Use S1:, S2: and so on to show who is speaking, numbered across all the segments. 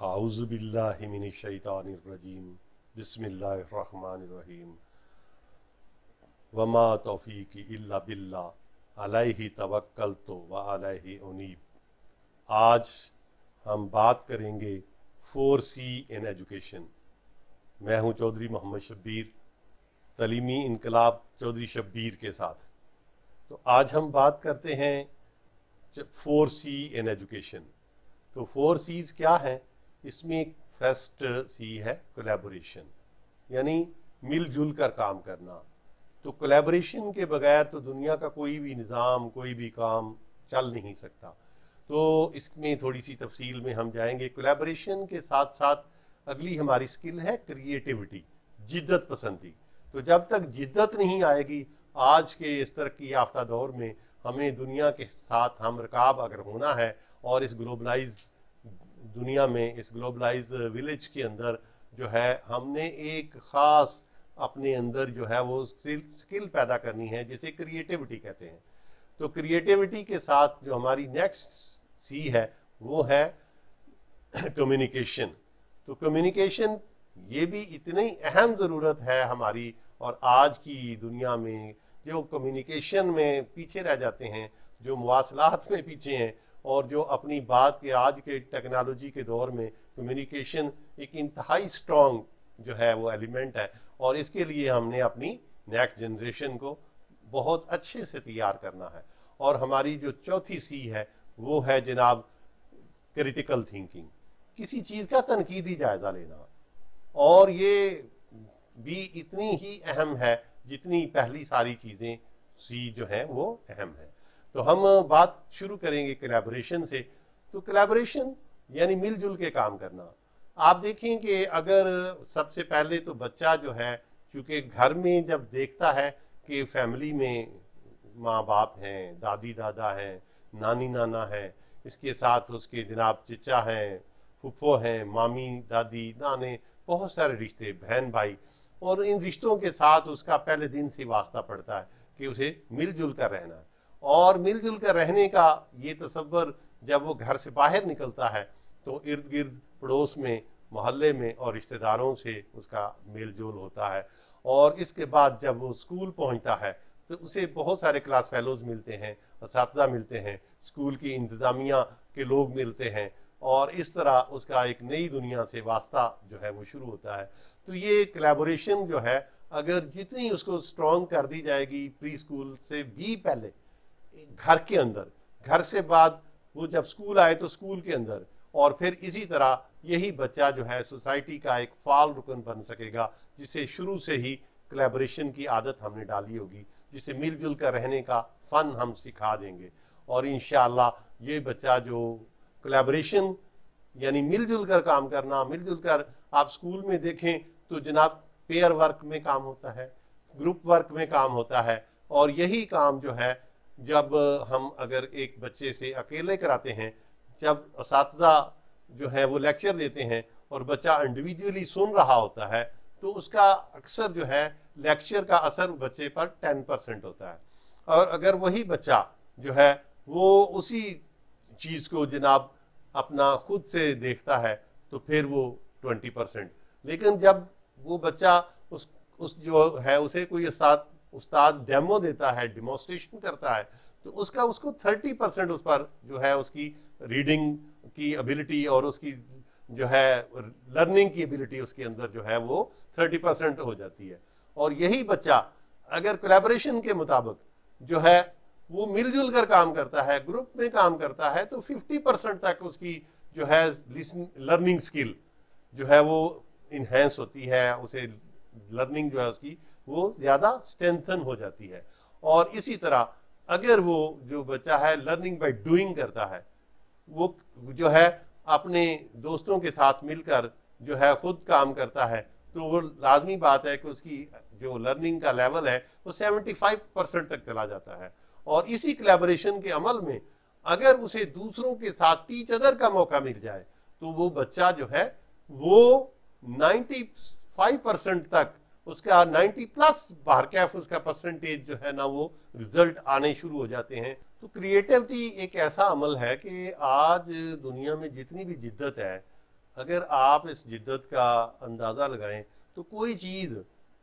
S1: आऊज़ु बिल्लाहि मिनश शैतानिर रजीम बिस्मिल्लाहिर रहमानिर रहीम वमा तौफीकी इल्ला बिल्लाह अलैहि तवक्कलतु व अलैहि उनीब। आज हम बात करेंगे 4C इन एजुकेशन। मैं हूं चौधरी मोहम्मद शब्बीर, तलीमी इनकलाब चौधरी शब्बीर के साथ। तो आज हम बात करते हैं 4C इन एजुकेशन। तो 4 C's क्या है? इसमें फर्स्ट C है कोलैबोरेशन, यानी मिलजुल कर काम करना। तो कोलैबोरेशन के बगैर तो दुनिया का कोई भी निज़ाम, कोई भी काम चल नहीं सकता। तो इसमें थोड़ी सी तफसील में हम जाएंगे। कोलैबोरेशन के साथ साथ अगली हमारी स्किल है क्रिएटिविटी, जिद्दत पसंदी। तो जब तक जिद्दत नहीं आएगी आज के इस तरक्की याफ्ता दौर में, हमें दुनिया के साथ हम रकाब अगर होना है और इस ग्लोबलाइज दुनिया में, इस ग्लोबलाइज विलेज के अंदर जो है हमने एक ख़ास अपने अंदर जो है वो स्किल पैदा करनी है, जिसे क्रिएटिविटी कहते हैं। तो क्रिएटिविटी के साथ जो हमारी नेक्स्ट C है वो है कम्युनिकेशन। तो कम्युनिकेशन ये भी इतनी अहम ज़रूरत है हमारी, और आज की दुनिया में जो कम्युनिकेशन में पीछे रह जाते हैं, जो मवासलात में पीछे हैं, और जो अपनी बात के आज के टेक्नोलॉजी के दौर में कम्युनिकेशन एक इंतहाई स्ट्रॉन्ग जो है वो एलिमेंट है। और इसके लिए हमने अपनी नेक्स्ट जनरेशन को बहुत अच्छे से तैयार करना है। और हमारी जो चौथी C है वो है जनाब क्रिटिकल थिंकिंग, किसी चीज़ का तनकीदी जायज़ा लेना। और ये भी इतनी ही अहम है जितनी पहली सारी चीज़ें C जो हैं वो अहम है। तो हम बात शुरू करेंगे कोलैबोरेशन से। तो कोलैबोरेशन यानी मिलजुल के काम करना। आप देखें कि अगर सबसे पहले तो बच्चा जो है, क्योंकि घर में जब देखता है कि फैमिली में माँ बाप हैं, दादी दादा हैं, नानी नाना हैं, इसके साथ उसके जनाब चचा हैं, फुफ्फो हैं, मामी दादी नाने, बहुत सारे रिश्ते, बहन भाई, और इन रिश्तों के साथ उसका पहले दिन से वास्ता पड़ता है कि उसे मिलजुल कर रहना है। और मिलजुल कर रहने का ये तसव्वुर जब वो घर से बाहर निकलता है तो इर्द गिर्द पड़ोस में, मोहल्ले में और रिश्तेदारों से उसका मेल जोल होता है। और इसके बाद जब वो स्कूल पहुंचता है तो उसे बहुत सारे क्लास फेलोज़ मिलते हैं, असातिज़ा मिलते हैं, स्कूल की इंतज़ामिया के लोग मिलते हैं, और इस तरह उसका एक नई दुनिया से वास्ता जो है वो शुरू होता है। तो ये कोलैबोरेशन जो है अगर जितनी उसको स्ट्रॉन्ग कर दी जाएगी प्री स्कूल से भी पहले, घर के अंदर, घर से बाद वो जब स्कूल आए तो स्कूल के अंदर, और फिर इसी तरह यही बच्चा जो है सोसाइटी का एक फाल रुकन बन सकेगा, जिसे शुरू से ही कोलैबोरेशन की आदत हमने डाली होगी, जिसे मिलजुल कर रहने का फ़न हम सिखा देंगे। और इंशाअल्लाह ये बच्चा जो कोलैबोरेशन यानी मिलजुल कर काम करना, मिलजुल कर, आप स्कूल में देखें तो जनाब पेयर वर्क में काम होता है, ग्रुप वर्क में काम होता है। और यही काम जो है जब हम अगर एक बच्चे से अकेले कराते हैं, जब असातिज़ा जो है वो लेक्चर देते हैं और बच्चा इंडिविजुअली सुन रहा होता है, तो उसका अक्सर जो है लेक्चर का असर बच्चे पर 10% होता है। और अगर वही बच्चा जो है वो उसी चीज़ को जनाब अपना खुद से देखता है तो फिर वो 20%। लेकिन जब वो बच्चा उस जो है उसे कोई उस्ताद डेमो देता है, डिमॉन्स्ट्रेशन करता है, तो उसको 30% उस पर जो है उसकी रीडिंग की एबिलिटी और उसकी जो है लर्निंग की एबिलिटी उसके अंदर जो है वो 30% हो जाती है। और यही बच्चा अगर कोलैबोरेशन के मुताबिक जो है वो मिलजुल कर काम करता है, ग्रुप में काम करता है, तो 50% तक उसकी जो है लर्निंग स्किल जो है वो इन्हेंस होती है, उसे लर्निंग जो है उसकी वो ज़्यादा स्ट्रेंथन हो जाती है। और इसी तरह अगर वो जो बच्चा है लर्निंग बाय डूइंग करता है, वो जो है अपने दोस्तों के साथ मिलकर जो है खुद काम करता है, तो वो लाजमी बात है कि उसकी जो लर्निंग का लेवल है वो 75% तक चला जाता है। और इसी कोलैबोरेशन के अमल में अगर उसे दूसरों के साथ टीच अदर का मौका मिल जाए तो वो बच्चा जो है वो 95% तक उसका 90+ बाहर कैफ उसका परसेंटेज जो है ना वो रिजल्ट आने शुरू हो जाते हैं। तो क्रिएटिविटी एक ऐसा अमल है कि आज दुनिया में जितनी भी जिद्दत है अगर आप इस जिद्दत का अंदाज़ा लगाएं तो कोई चीज़,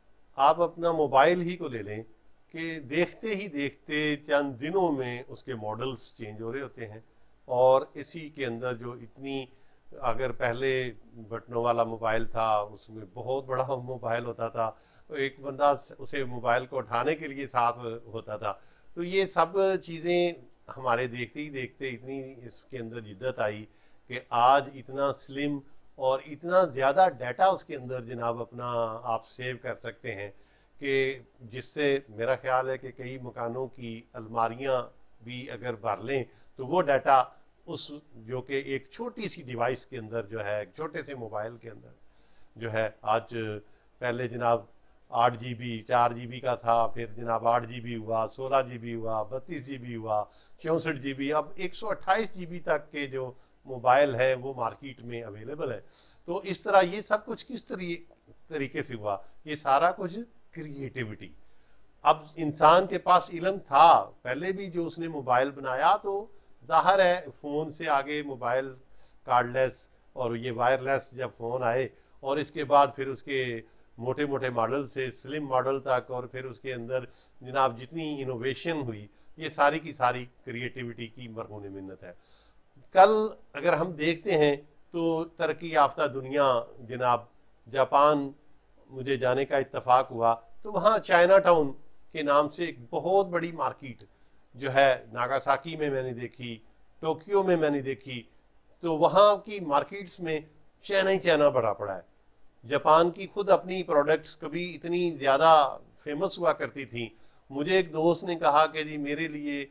S1: आप अपना मोबाइल ही को ले लें कि देखते ही देखते चंद दिनों में उसके मॉडल्स चेंज हो रहे होते हैं। और इसी के अंदर जो इतनी, अगर पहले बटनों वाला मोबाइल था उसमें बहुत बड़ा मोबाइल होता था, एक बंदा उसे मोबाइल को उठाने के लिए साथ होता था। तो ये सब चीज़ें हमारे देखते ही देखते इतनी इसके अंदर जिद्दत आई कि आज इतना स्लिम और इतना ज़्यादा डाटा उसके अंदर जनाब अपना आप सेव कर सकते हैं कि जिससे मेरा ख्याल है कि कई मकानों की अलमारियां भी अगर भर लें तो वो डाटा उस, जो कि एक छोटी सी डिवाइस के अंदर जो है, एक छोटे से मोबाइल के अंदर जो है, आज पहले जनाब 8 GB 4 GB का था, फिर जनाब 8 GB हुआ, 16 GB हुआ, 32 GB हुआ, 64 GB, अब 128 GB तक के जो मोबाइल है वो मार्केट में अवेलेबल है। तो इस तरह ये सब कुछ किस तरीके से हुआ, ये सारा कुछ क्रिएटिविटी। अब इंसान के पास इल्म था पहले भी, जो उसने मोबाइल बनाया, तो जाहिर है फ़ोन से आगे मोबाइल कार्डलेस और ये वायरलेस जब फ़ोन आए, और इसके बाद फिर उसके मोटे मोटे मॉडल से स्लिम मॉडल तक, और फिर उसके अंदर जनाब जितनी इनोवेशन हुई, ये सारी की सारी क्रिएटिविटी की मरहून मिन्नत है। कल अगर हम देखते हैं तो तरक्की याफ्ता दुनिया, जनाब जापान मुझे जाने का इत्तफाक हुआ, तो वहाँ चाइना टाउन के नाम से एक बहुत बड़ी मार्केट जो है नागासाकी में मैंने देखी, टोक्यो में मैंने देखी। तो वहाँ की मार्केट्स में चाइना ही चाइना भरा पड़ा है। जापान की खुद अपनी प्रोडक्ट्स कभी इतनी ज़्यादा फेमस हुआ करती थी। मुझे एक दोस्त ने कहा कि जी मेरे लिए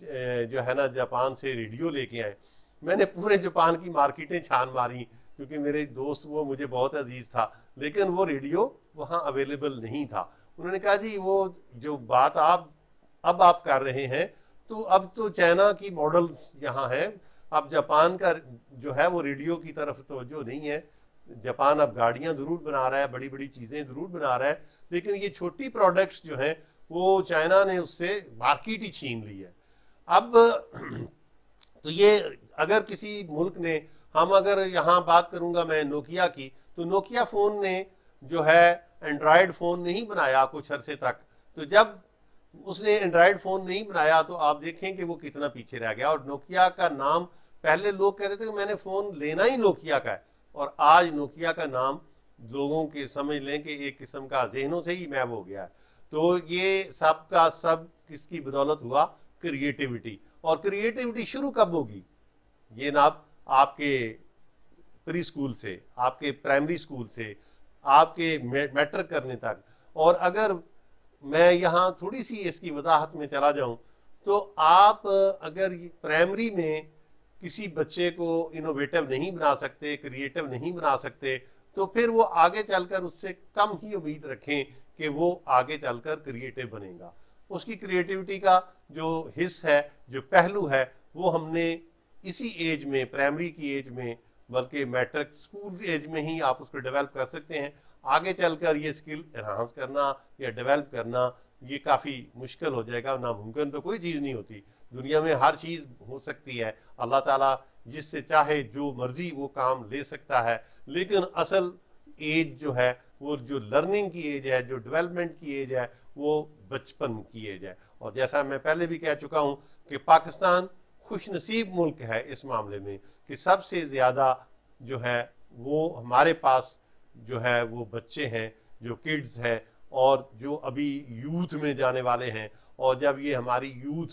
S1: जो है ना जापान से रेडियो लेके आए। मैंने पूरे जापान की मार्केटें छान मारी, क्योंकि मेरे दोस्त वो मुझे बहुत अजीज़ था, लेकिन वो रेडियो वहाँ अवेलेबल नहीं था। उन्होंने कहा जी वो जो बात आप कर रहे हैं, तो अब तो चाइना की मॉडल्स यहाँ हैं, अब जापान का जो है वो रेडियो की तरफ तवज्जो नहीं है। जापान अब गाड़ियाँ ज़रूर बना रहा है, बड़ी बड़ी चीज़ें ज़रूर बना रहा है, लेकिन ये छोटी प्रोडक्ट्स जो हैं वो चाइना ने उससे मार्केट ही छीन ली है। अब तो ये अगर किसी मुल्क ने, हम अगर यहाँ बात करूँगा मैं नोकिया की, तो नोकिया फ़ोन ने जो है एंड्रॉयड फ़ोन नहीं बनाया कुछ अरसे तक। तो जब उसने एंड्रॉयड फ़ोन नहीं बनाया तो आप देखें कि वो कितना पीछे रह गया। और नोकिया का नाम, पहले लोग कहते थे कि मैंने फ़ोन लेना ही नोकिया का है, और आज नोकिया का नाम लोगों के समझ लें कि एक किस्म का जहनों से ही मैप हो गया है। तो ये सब का सब किसकी बदौलत हुआ? क्रिएटिविटी। और क्रिएटिविटी शुरू कब होगी? ये ना आपके प्री स्कूल से, आपके प्राइमरी स्कूल से, आपके मैट्रिक करने तक। और अगर मैं यहाँ थोड़ी सी इसकी वजाहत में चला जाऊँ, तो आप अगर प्राइमरी में किसी बच्चे को इनोवेटिव नहीं बना सकते, क्रिएटिव नहीं बना सकते, तो फिर वो आगे चलकर उससे कम ही उम्मीद रखें कि वो आगे चलकर क्रिएटिव बनेगा। उसकी क्रिएटिविटी का जो हिस्सा है, जो पहलू है, वो हमने इसी एज में, प्राइमरी की एज में, बल्कि मैट्रिक स्कूल एज में ही आप उसको डेवलप कर सकते हैं। आगे चलकर ये स्किल एनहांस करना या डेवलप करना ये काफ़ी मुश्किल हो जाएगा। नामुमकिन तो कोई चीज़ नहीं होती, दुनिया में हर चीज़ हो सकती है। अल्लाह ताला जिससे चाहे जो मर्जी वो काम ले सकता है, लेकिन असल एज जो है, वो जो लर्निंग की एज है, जो डेवलपमेंट की एज है, वो बचपन की एज है। और जैसा मैं पहले भी कह चुका हूँ कि पाकिस्तान खुशनसीब मुल्क है इस मामले में कि सबसे ज़्यादा जो है वो हमारे पास जो है वो बच्चे हैं, जो किड्स हैं, और जो अभी यूथ में जाने वाले हैं। और जब ये हमारी यूथ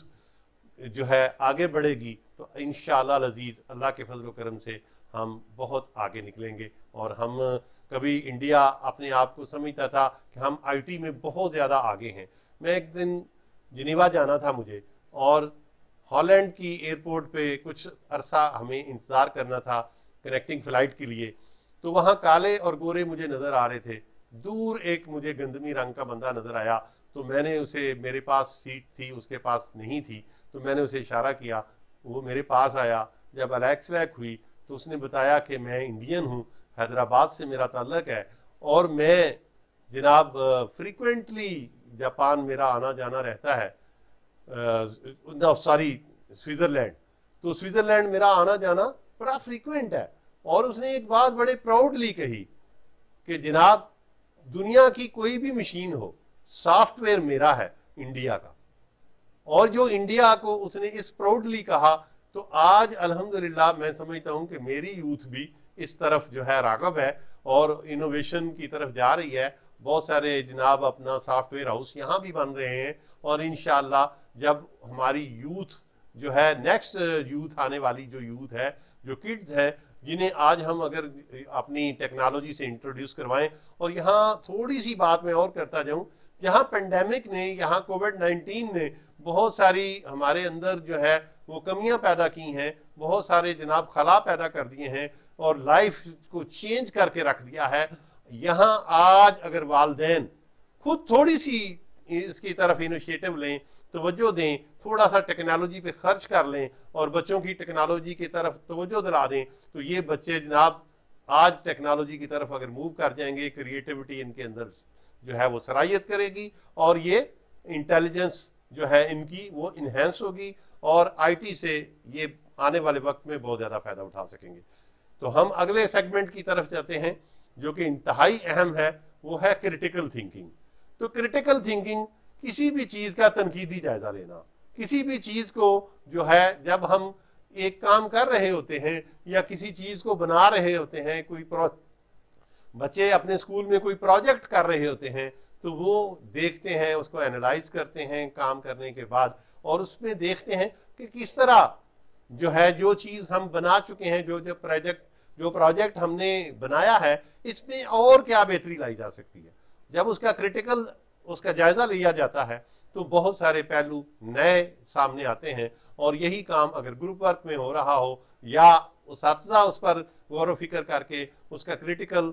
S1: जो है आगे बढ़ेगी तो इंशाअल्लाह अज़ीज़ अल्लाह के फजल करम से हम बहुत आगे निकलेंगे। और हम कभी इंडिया अपने आप को समझता था कि हम आईटी में बहुत ज़्यादा आगे हैं। मैं एक दिन जिनेवा जाना था मुझे, और हॉलैंड की एयरपोर्ट पे कुछ अरसा हमें इंतज़ार करना था कनेक्टिंग फ़्लाइट के लिए। तो वहाँ काले और गोरे मुझे नज़र आ रहे थे। दूर एक मुझे गंदमी रंग का बंदा नज़र आया, तो मैंने उसे, मेरे पास सीट थी, उसके पास नहीं थी, तो मैंने उसे इशारा किया, वो मेरे पास आया। जब अलैक्सलैक हुई तो उसने बताया कि मैं इंडियन हूँ, हैदराबाद से मेरा ताल्लुक़ है, और मैं जनाब फ्रीक्वेंटली जापान मेरा आना जाना रहता है, सॉरी स्विट्ज़रलैंड, तो स्विट्ज़रलैंड मेरा आना जाना बड़ा फ्रीक्वेंट है। और उसने एक बात बड़े प्राउडली कही कि जनाब दुनिया की कोई भी मशीन हो, सॉफ्टवेयर मेरा है इंडिया का। और जो इंडिया को उसने इस प्राउडली कहा, तो आज अल्हम्दुलिल्लाह मैं समझता हूं कि मेरी यूथ भी इस तरफ जो है राग़ब है और इनोवेशन की तरफ जा रही है। बहुत सारे जनाब अपना सॉफ्टवेयर हाउस यहाँ भी बन रहे हैं और इंशाअल्लाह जब हमारी यूथ जो है, नेक्स्ट यूथ आने वाली जो यूथ है, जो किड्स हैं, जिन्हें आज हम अगर अपनी टेक्नोलॉजी से इंट्रोड्यूस करवाएं। और यहाँ थोड़ी सी बात मैं और करता जाऊं, यहाँ पेंडेमिक ने, यहाँ कोविड-19 ने बहुत सारी हमारे अंदर जो है वो कमियां पैदा की हैं, बहुत सारे जनाब खला पैदा कर दिए हैं और लाइफ को चेंज करके रख दिया है। यहाँ आज अगर वालिदैन खुद थोड़ी सी इसकी तरफ इनिशिएटिव लें, तवज्जो दें, थोड़ा सा टेक्नोलॉजी पे खर्च कर लें और बच्चों की टेक्नोलॉजी की तरफ तवज्जो दिला दें, तो ये बच्चे जनाब आज टेक्नोलॉजी की तरफ अगर मूव कर जाएंगे, क्रिएटिविटी इनके अंदर जो है वो सराहियत करेगी और ये इंटेलिजेंस जो है इनकी वो इन्हेंस होगी और आईटी से ये आने वाले वक्त में बहुत ज़्यादा फायदा उठा सकेंगे। तो हम अगले सेगमेंट की तरफ जाते हैं जो कि इंतहाई अहम है, वो है क्रिटिकल थिंकिंग। तो क्रिटिकल थिंकिंग किसी भी चीज़ का तनकीदी जायजा लेना, किसी भी चीज़ को जो है जब हम एक काम कर रहे होते हैं या किसी चीज़ को बना रहे होते हैं, कोई बच्चे अपने स्कूल में कोई प्रोजेक्ट कर रहे होते हैं, तो वो देखते हैं, उसको एनालाइज करते हैं काम करने के बाद और उसमें देखते हैं कि किस तरह जो है जो चीज़ हम बना चुके हैं, जो प्रोजेक्ट हमने बनाया है, इसमें और क्या बेहतरी लाई जा सकती है। जब उसका जायजा लिया जाता है तो बहुत सारे पहलू नए सामने आते हैं और यही काम अगर ग्रुप वर्क में हो रहा हो या उस्ताज़ा उस पर गौर व फिक्र करके उसका क्रिटिकल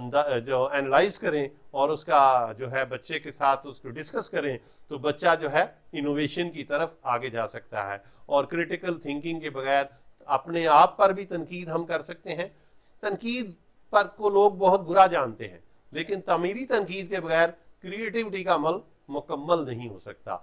S1: जो एनालाइज करें और उसका जो है बच्चे के साथ उसको डिस्कस करें, तो बच्चा जो है इनोवेशन की तरफ आगे जा सकता है। और क्रिटिकल थिंकिंग के बगैर अपने आप पर भी तनकीद हम कर सकते हैं। तनकीद पर को लोग बहुत बुरा जानते हैं, लेकिन तामीरी तनकीद के बगैर क्रिएटिविटी का अमल मुकम्मल नहीं हो सकता।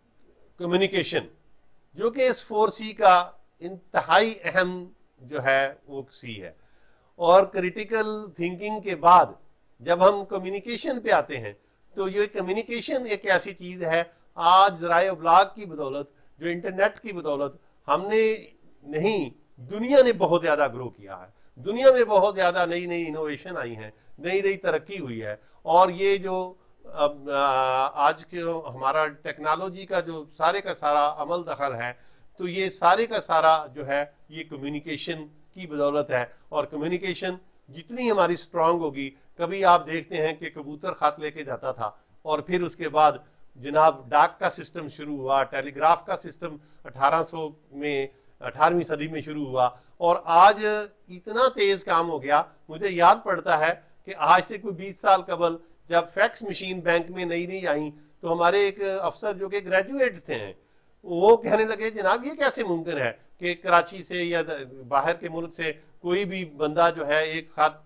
S1: कम्युनिकेशन जो कि इस 4C का इंतहाई अहम जो है वो सी है। और क्रिटिकल थिंकिंग के बाद जब हम कम्युनिकेशन पे आते हैं, तो ये कम्युनिकेशन एक ऐसी चीज़ है, आज ज़राए इब्लाग की बदौलत, जो इंटरनेट की बदौलत हमने नहीं, दुनिया ने बहुत ज़्यादा ग्रो किया है। दुनिया में बहुत ज़्यादा नई नई इनोवेशन आई हैं, नई नई तरक्की हुई है। और ये जो अब आज के हमारा टेक्नोलॉजी का जो सारे का सारा अमल दखल है, तो ये सारे का सारा जो है ये कम्युनिकेशन की बदौलत है। और कम्युनिकेशन जितनी हमारी स्ट्रांग होगी, कभी आप देखते हैं कि कबूतर खत लेके जाता था और फिर उसके बाद जनाब डाक का सिस्टम शुरू हुआ, टेलीग्राफ का सिस्टम 1800 में 18वीं सदी में शुरू हुआ और आज इतना तेज काम हो गया। मुझे याद पड़ता है कि आज से कोई 20 साल कबल जब फैक्स मशीन बैंक में नई नई आई, तो हमारे एक अफसर जो कि ग्रेजुएट थे, वो कहने लगे जनाब ये कैसे मुमकिन है कि कराची से या बाहर के मुल्क से कोई भी बंदा जो है एक खत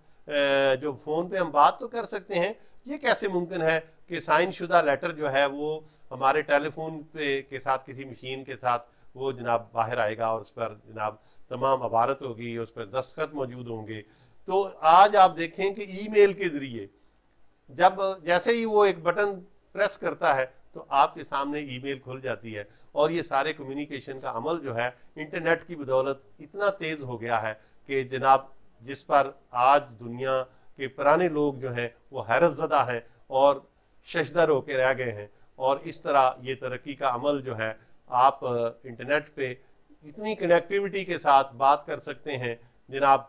S1: जो फ़ोन पे हम बात तो कर सकते हैं, ये कैसे मुमकिन है कि साइन शुदा लेटर जो है वो हमारे टेलीफोन पे के साथ किसी मशीन के साथ वो जनाब बाहर आएगा और उस पर जनाब तमाम अबारत होगी, उस पर दस्तखत मौजूद होंगे। तो आज आप देखें कि ईमेल के ज़रिए जब जैसे ही वो एक बटन प्रेस करता है तो आपके सामने ईमेल खुल जाती है। और ये सारे कम्युनिकेशन का अमल जो है इंटरनेट की बदौलत इतना तेज़ हो गया है कि जनाब जिस पर आज दुनिया के पुराने लोग जो हैं वो हैरत ज़दा हैं और शशदर होकर रह गए हैं। और इस तरह ये तरक्की का अमल जो है, आप इंटरनेट पे इतनी कनेक्टिविटी के साथ बात कर सकते हैं जनाब,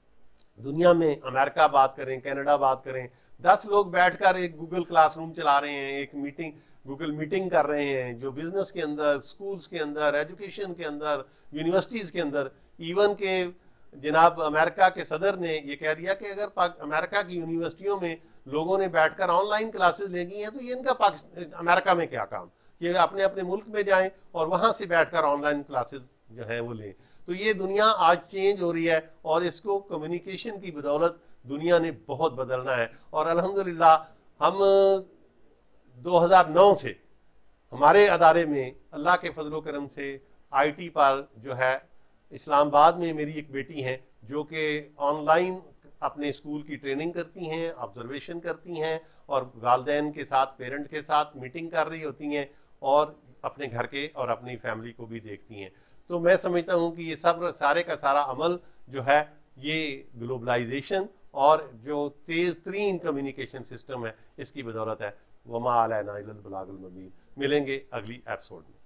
S1: दुनिया में अमेरिका बात करें, कनाडा बात करें, 10 लोग बैठकर एक गूगल क्लासरूम चला रहे हैं, एक गूगल मीटिंग कर रहे हैं, जो बिजनेस के अंदर, स्कूल्स के अंदर, एजुकेशन के अंदर, यूनिवर्सिटीज़ के अंदर, इवन के जनाब अमेरिका के सदर ने ये कह दिया कि अगर अमेरिका की यूनिवर्सिटियों में लोगों ने बैठकर ऑनलाइन क्लासेस लेनी है तो ये इनका अमेरिका में क्या काम, ये अपने अपने मुल्क में जाएं और वहाँ से बैठकर ऑनलाइन क्लासेस जो है वो लें। तो ये दुनिया आज चेंज हो रही है और इसको कम्युनिकेशन की बदौलत दुनिया ने बहुत बदलना है। और अल्हम्दुलिल्लाह हम 2009 से हमारे अदारे में अल्लाह के फजलो करम से आईटी पर जो है, इस्लामाबाद में मेरी एक बेटी हैं जो कि ऑनलाइन अपने स्कूल की ट्रेनिंग करती हैं, ऑब्जर्वेशन करती हैं और वालिदैन के साथ, पेरेंट के साथ मीटिंग कर रही होती हैं और अपने घर के और अपनी फैमिली को भी देखती हैं। तो मैं समझता हूँ कि ये सब सारे का सारा अमल जो है ये ग्लोबलाइजेशन और जो तेज़ तरीन कम्युनिकेशन सिस्टम है इसकी बदौलत है। वमा अलैना इल्लल बलागुल मुबीन। मिलेंगे अगली एपिसोड में।